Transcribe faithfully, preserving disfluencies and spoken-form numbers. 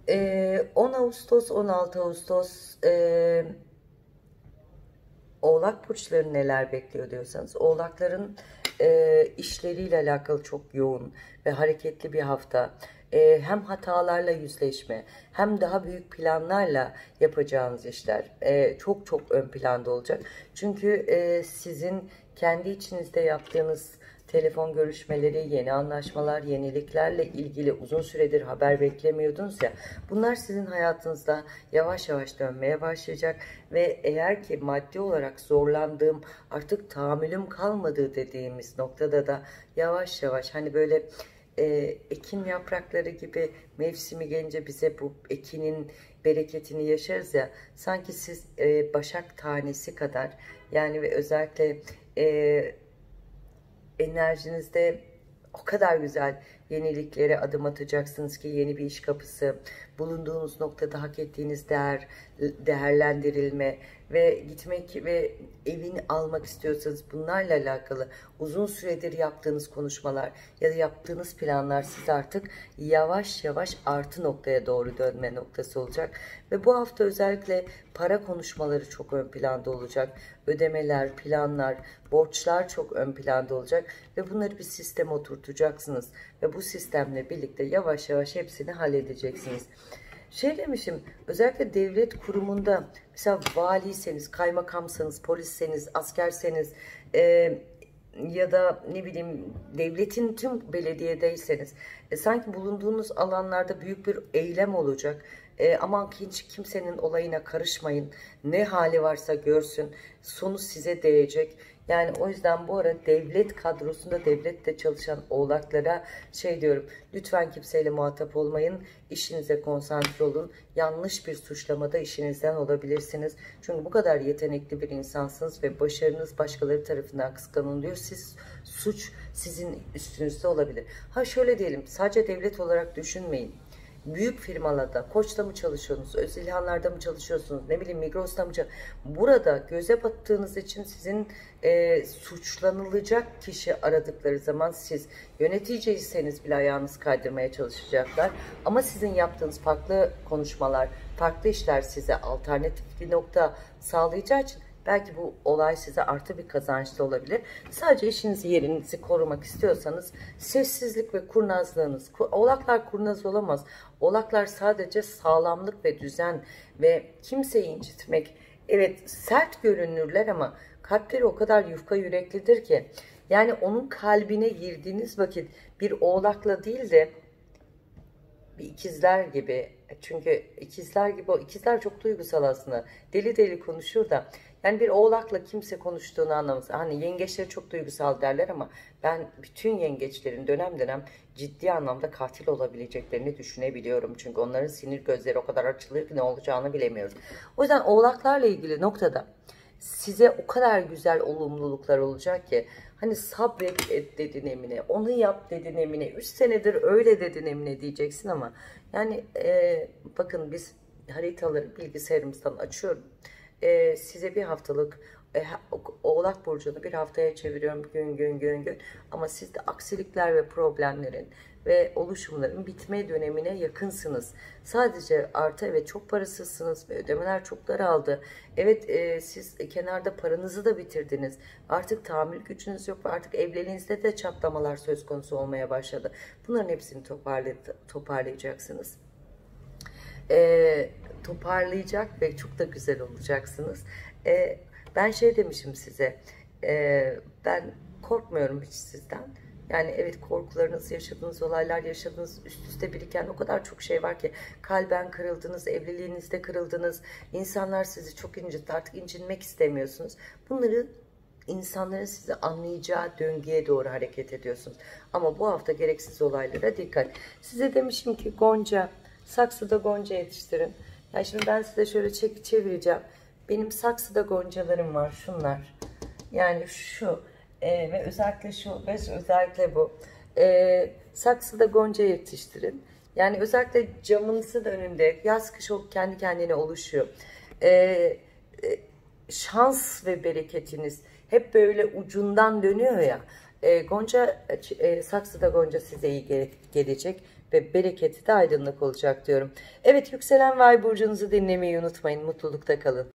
Ee, on Ağustos, on altı Ağustos e, Oğlak burçları neler bekliyor diyorsanız, Oğlakların e, işleriyle alakalı çok yoğun ve hareketli bir hafta. E, hem hatalarla yüzleşme, hem daha büyük planlarla yapacağınız işler e, çok çok ön planda olacak. Çünkü e, sizin kendi içinizde yaptığınız telefon görüşmeleri, yeni anlaşmalar, yeniliklerle ilgili uzun süredir haber beklemiyordunuz ya. Bunlar sizin hayatınızda yavaş yavaş dönmeye başlayacak ve eğer ki maddi olarak zorlandığım, artık tahammülüm kalmadığı dediğimiz noktada da yavaş yavaş, hani böyle e, ekin yaprakları gibi mevsimi gelince bize bu ekinin bereketini yaşarız ya. Sanki siz e, başak tanesi kadar, yani ve özellikle e, enerjinizde o kadar güzel yeniliklere adım atacaksınız ki, yeni bir iş kapısı, bulunduğunuz noktada hak ettiğiniz değer, değerlendirilme ve gitmek ve evini almak istiyorsanız bunlarla alakalı uzun süredir yaptığınız konuşmalar ya da yaptığınız planlar siz artık yavaş yavaş artı noktaya doğru dönme noktası olacak. Ve bu hafta özellikle para konuşmaları çok ön planda olacak. Ödemeler, planlar, borçlar çok ön planda olacak ve bunları bir sisteme oturtacaksınız ve bu sistemle birlikte yavaş yavaş hepsini halledeceksiniz. Şey demişim, özellikle devlet kurumunda, mesela valiyseniz, kaymakamsanız, polisseniz, askerseniz e, ya da ne bileyim devletin tüm belediyedeyseniz, e, sanki bulunduğunuz alanlarda büyük bir eylem olacak. E, aman ki hiç kimsenin olayına karışmayın, ne hali varsa görsün, sonu size değecek. Yani o yüzden bu ara devlet kadrosunda, devlette çalışan oğlaklara şey diyorum, lütfen kimseyle muhatap olmayın, işinize konsantre olun. Yanlış bir suçlamada işinizden olabilirsiniz. Çünkü bu kadar yetenekli bir insansınız ve başarınız başkaları tarafından kıskanılıyor. Siz, suç sizin üstünüzde olabilir. Ha şöyle diyelim, sadece devlet olarak düşünmeyin. Büyük firmalarda, Koç'ta mı çalışıyorsunuz, Özilhanlar'da mı çalışıyorsunuz, ne bileyim Migros'ta mı çalışıyorsunuz? Burada göze battığınız için sizin e, suçlanılacak kişi aradıkları zaman siz yöneticiyseniz bile ayağınız kaydırmaya çalışacaklar. Ama sizin yaptığınız farklı konuşmalar, farklı işler size alternatif bir nokta sağlayacağı için belki bu olay size artı bir kazanç da olabilir. Sadece işinizi, yerinizi korumak istiyorsanız sessizlik ve kurnazlığınız. Oğlaklar kurnaz olamaz. Oğlaklar sadece sağlamlık ve düzen ve kimseyi incitmek. Evet, sert görünürler ama kalpleri o kadar yufka yüreklidir ki. Yani onun kalbine girdiğiniz vakit bir oğlakla değil de bir ikizler gibi, çünkü ikizler gibi, o ikizler çok duygusal aslında, deli deli konuşur da, yani bir oğlakla kimse konuştuğunu anlamaz. Hani yengeçler çok duygusal derler ama ben bütün yengeçlerin dönem dönem ciddi anlamda katil olabileceklerini düşünebiliyorum. Çünkü onların sinir gözleri o kadar açılıyor ki ne olacağını bilemiyoruz. O yüzden oğlaklarla ilgili noktada size o kadar güzel olumluluklar olacak ki, hani sabret et dedin Emine, onu yap dedin Emine, üç senedir öyle dedin Emine diyeceksin ama yani e, bakın, biz haritaları bilgisayarımızdan açıyorum. E, size bir haftalık e, Oğlak Burcu'nu bir haftaya çeviriyorum, gün gün gün gün, ama siz de aksilikler ve problemlerin ve oluşumların bitme dönemine yakınsınız. Sadece artı, evet çok parasızsınız ve ödemeler çok daraldı. Evet e, siz kenarda paranızı da bitirdiniz. Artık tahammül gücünüz yok ve artık evliliğinizde de çatlamalar söz konusu olmaya başladı. Bunların hepsini toparlay toparlayacaksınız. E, toparlayacak ve çok da güzel olacaksınız. E, ben şey demişim size, e, ben korkmuyorum hiç sizden. Yani evet, korkularınız, yaşadığınız olaylar, yaşadığınız üst üste biriken o kadar çok şey var ki, kalben kırıldınız, evliliğinizde kırıldınız, insanlar sizi çok incitti, artık incinmek istemiyorsunuz. Bunları insanların sizi anlayacağı döngüye doğru hareket ediyorsunuz. Ama bu hafta gereksiz olaylara dikkat. Size demişim ki Gonca, saksıda Gonca yetiştirin. Yani şimdi ben size şöyle çek çevireceğim. Benim saksıda goncalarım var, şunlar. Yani şu e, ve özellikle şu ve özellikle bu. E, saksıda gonca yetiştirin. Yani özellikle camınızın önünde yaz kış o kendi kendine oluşuyor. E, e, şans ve bereketiniz hep böyle ucundan dönüyor ya. E, gonca e, saksıda gonca size iyi gele, gelecek. ve bereketi de aydınlık olacak diyorum. Evet, yükselen ve ay burcunuzu dinlemeyi unutmayın. Mutlulukta kalın.